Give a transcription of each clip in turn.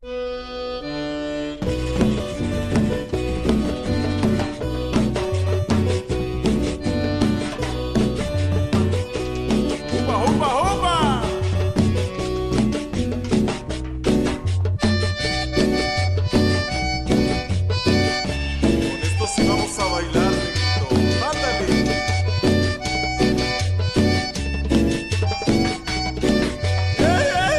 ¡Upa, upa, upa! Con esto sí vamos a bailar, negrito. ¡Ándale! ¡Ey, ey,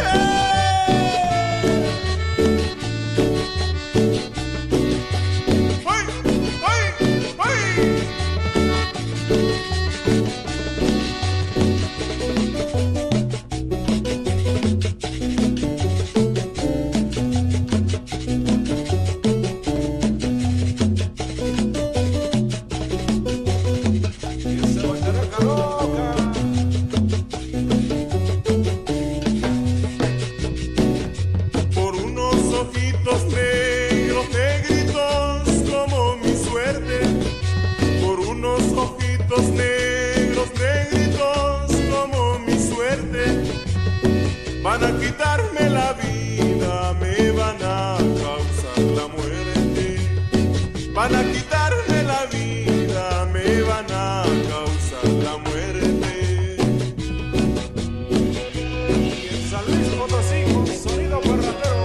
ey! ¡Ay, ay, ay! Esa guacharaca loca. Por unos ojitos negros, negritos como mi suerte. Por unos ojitos negros, negritos como mi suerte. Van a quitarme la vida, me van a causar la muerte. Van a quitarme la vida, me van a causar la muerte. Y en San Luis Potosí con sonido parrandero.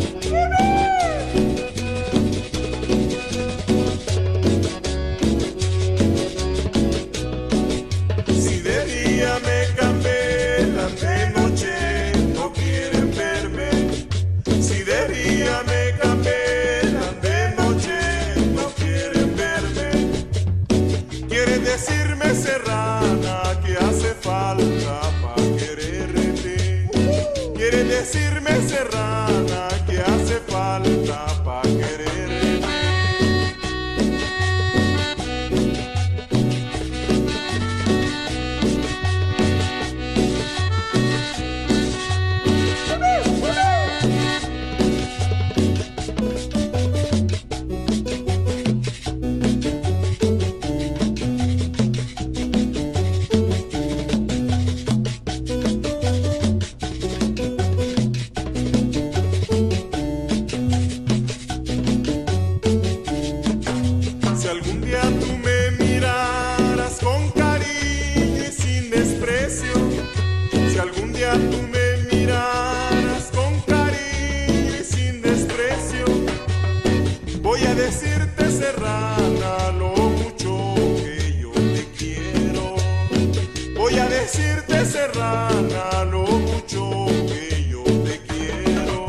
Si de día me camelan, de noche no quieren verme. Si de día me camelan, de noche no quieren verme. Quiere decirme serrana que hace falta pa' quererte. Quiere decirme serrana que hace falta pa' quererte. Si algún día tú me miraras con cariño y sin desprecio, si algún día tú me miraras con cariño y sin desprecio, voy a decirte serrana lo mucho que yo te quiero. Voy a decirte serrana lo mucho que yo te quiero.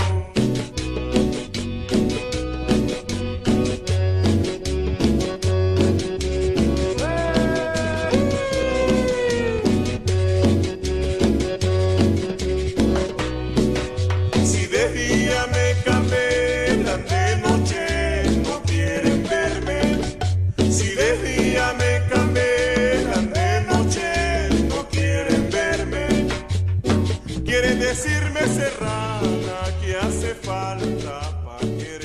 Si de día me camelan, de noche no quieren verme. Si de día me camelan, de noche no quieren verme. Quiere decirme serrana que hace falta pa' que